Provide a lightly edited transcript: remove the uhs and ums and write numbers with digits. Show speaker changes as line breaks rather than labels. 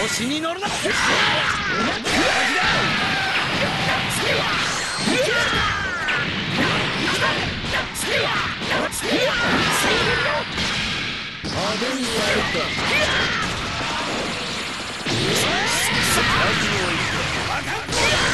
子に乗るな。派手にやるか。